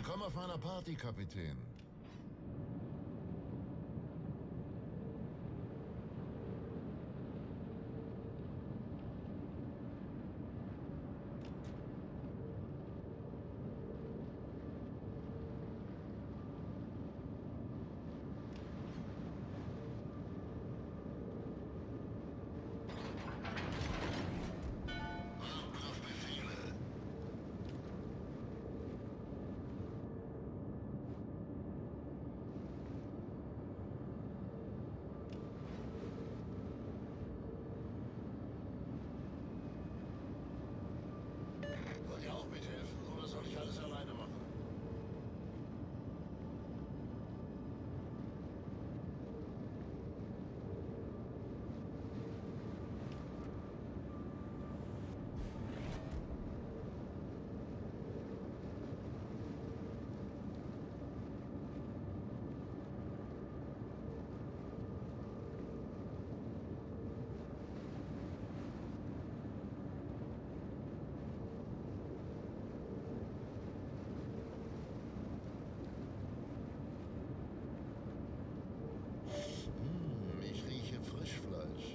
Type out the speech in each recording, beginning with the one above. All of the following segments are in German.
Willkommen auf meiner Party, Kapitän. Wollt ihr auch mithelfen oder soll ich alles alleine machen? Ich rieche Frischfleisch.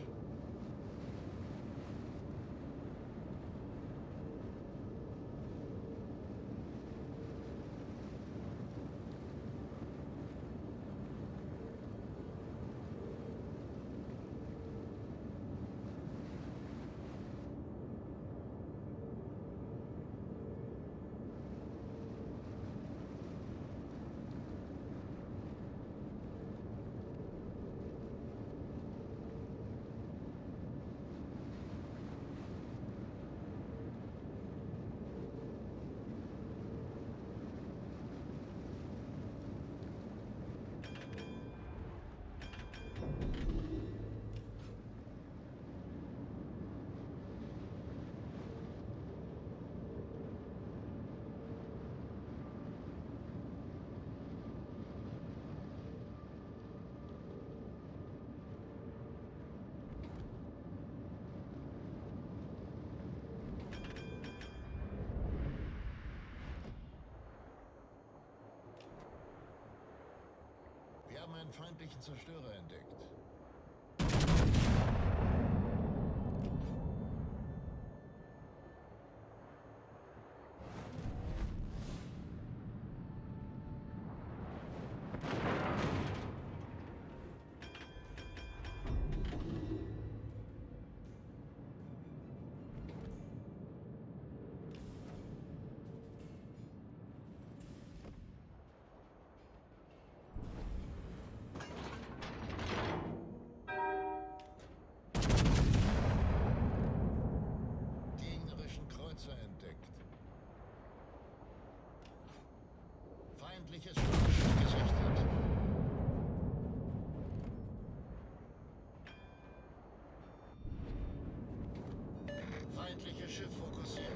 Wir haben einen feindlichen Zerstörer entdeckt. Kreuzer entdeckt. Feindliches Schlachtschiff gesichtet. Feindliches Schiff fokussiert.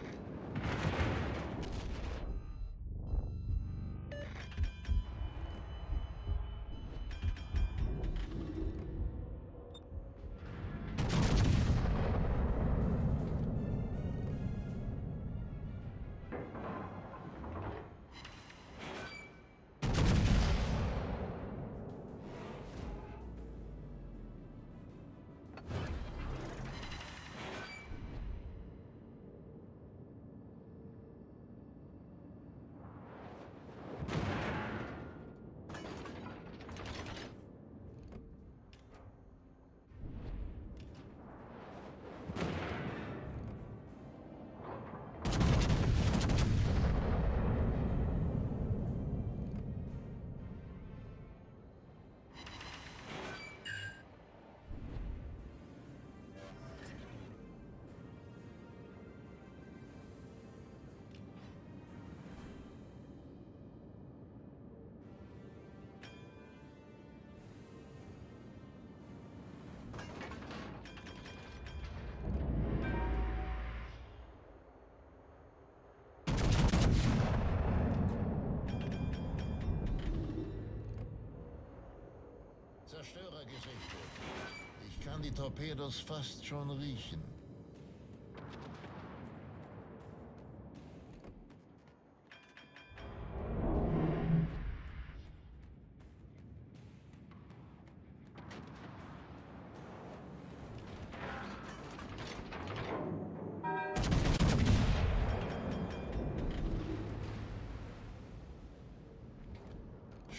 Zerstörer gesichtet. Ich kann die Torpedos fast schon riechen.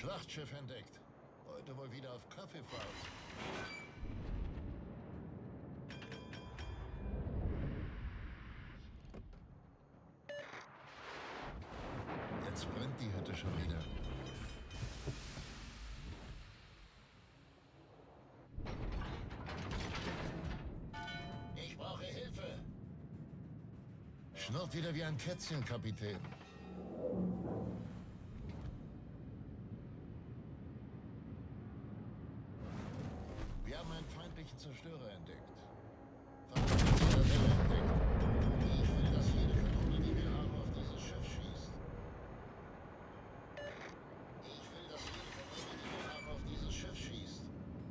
Schlachtschiff entdeckt. Heute wohl wieder auf Kaffeefahrt. Jetzt brennt die Hütte schon wieder. Ich brauche Hilfe. Schnurrt wieder wie ein Kätzchen, Kapitän. Wir haben einen feindlichen Zerstörer entdeckt. Zitadelle entdeckt. Ich will, dass jede Kanone, die wir haben, auf dieses Schiff schießt. Ich will, dass jede Kanone, die wir haben, auf dieses Schiff schießt.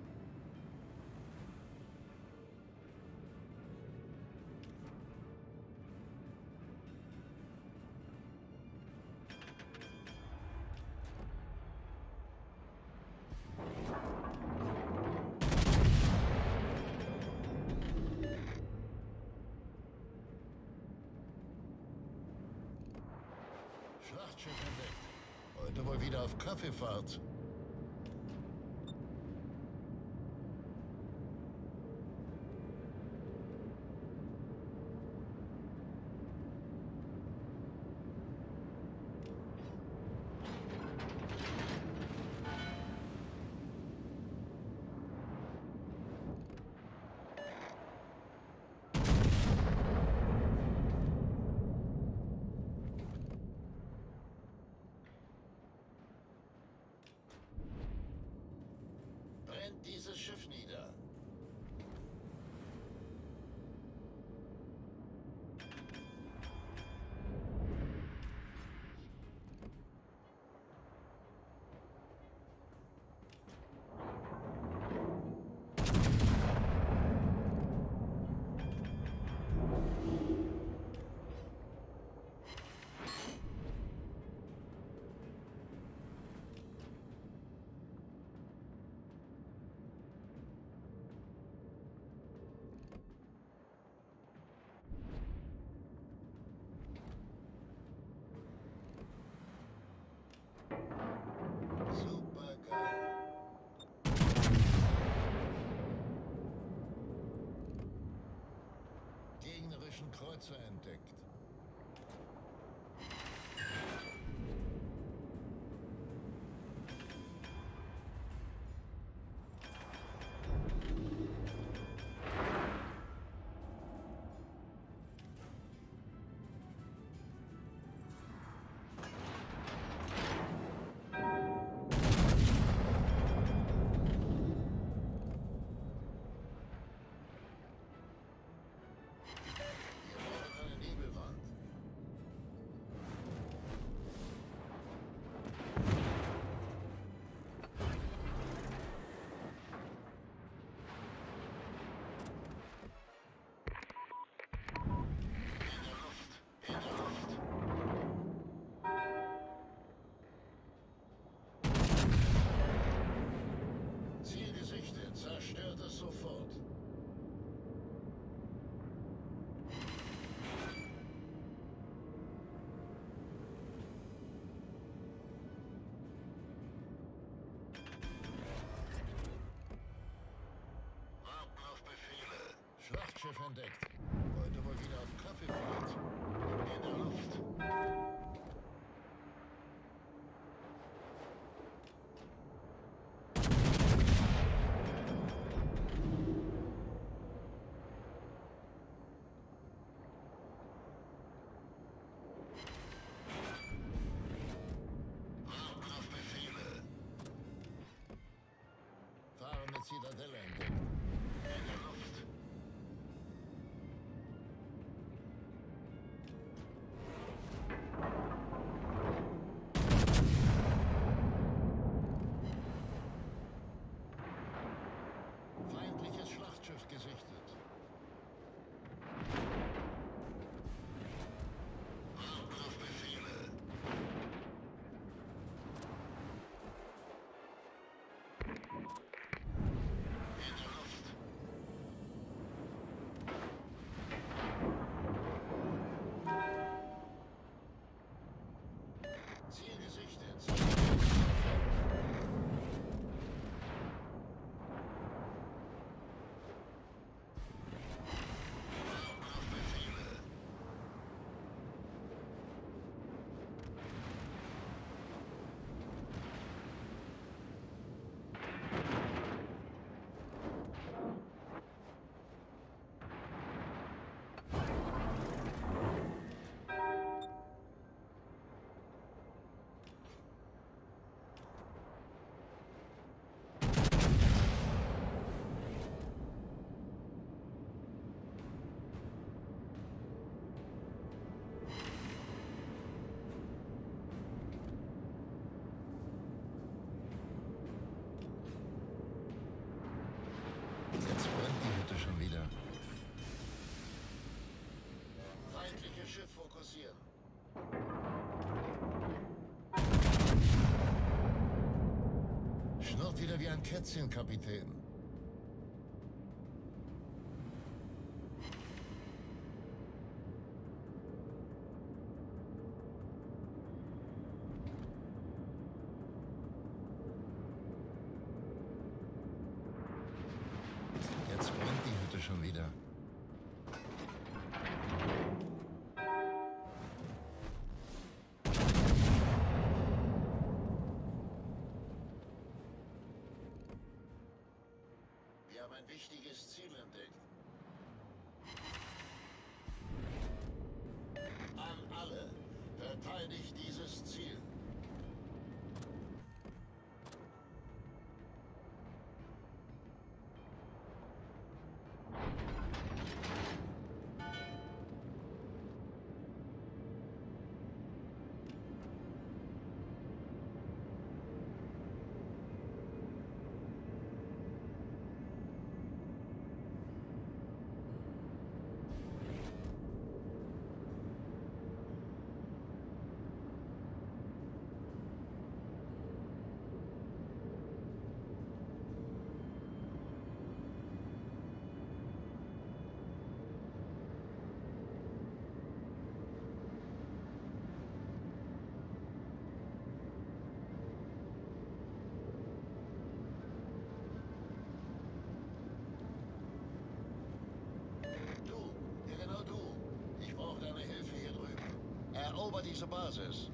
Schlachtschiff entdeckt. Heute wohl wieder auf Kaffeefahrt. Brennt dieses Schiff nieder. Gegnerischen Kreuzer entdeckt. Zerstört es sofort. Warten auf Befehle. Schlachtschiff entdeckt. Heute wohl wieder auf Kaffeefahrt. In der Luft. Zitadelle entdeckt. In der Luft. fokussieren. Schnurrt wieder wie ein Kätzchen, Kapitän. Jetzt brennt die Hütte schon wieder. Wir haben ein wichtiges Ziel entdeckt. An alle, verteidigt dieses Ziel. Erober diese Basis.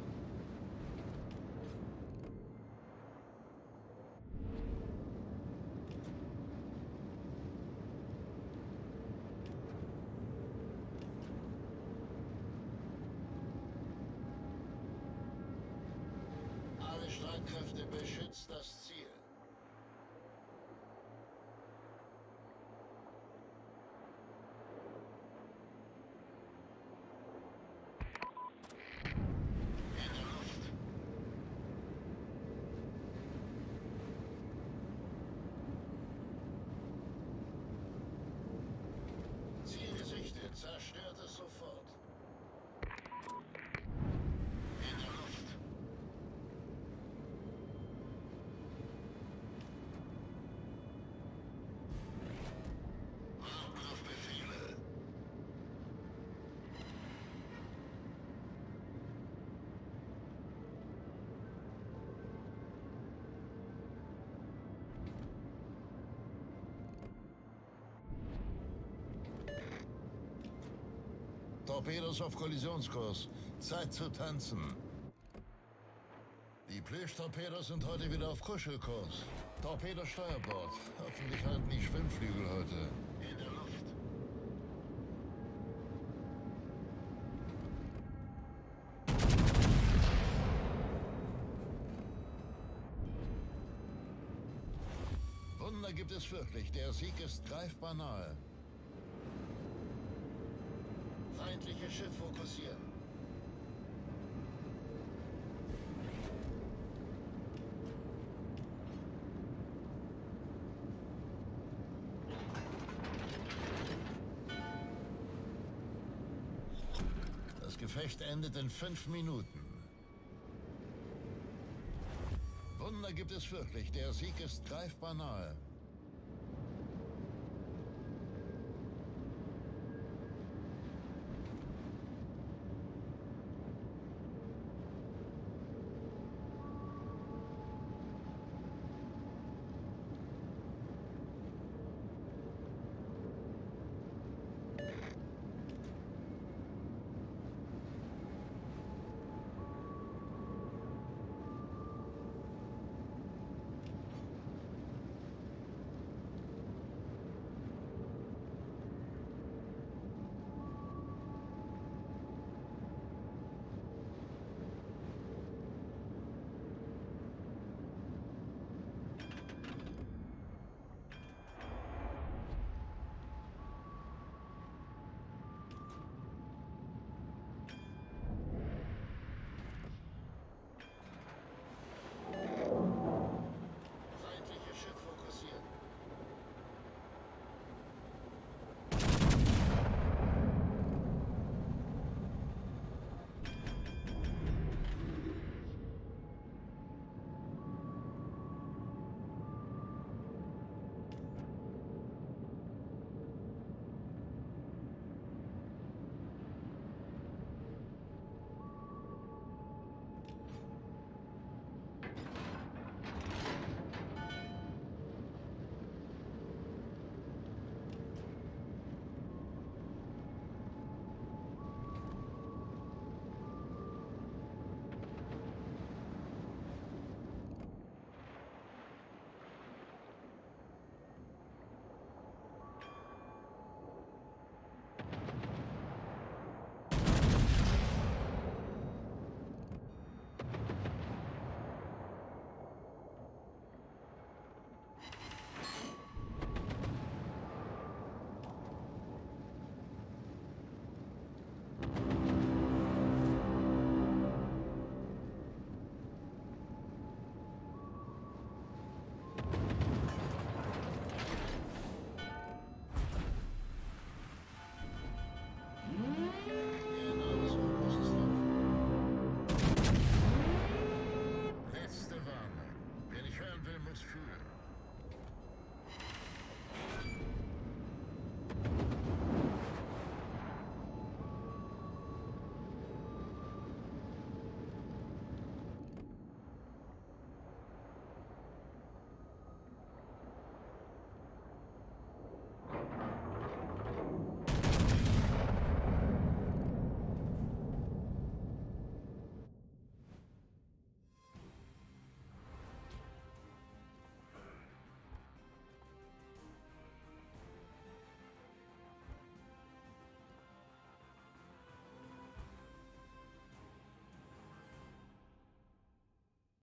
Alle Streitkräfte, beschützt das Ziel. Zerstört es sofort. In der Luft. Angriffbefehle. Torpedos auf Kollisionskurs. Zeit zu tanzen. Die Plüschtorpedos sind heute wieder auf Kuschelkurs. Torpedosteuerbord. Hoffentlich halten die Schwimmflügel heute. In der Luft. Wunder gibt es wirklich. Der Sieg ist greifbar nahe. Feindliche Schiff fokussieren. Das Gefecht endet in 5 Minuten. Wunder gibt es wirklich. Der Sieg ist greifbar nahe.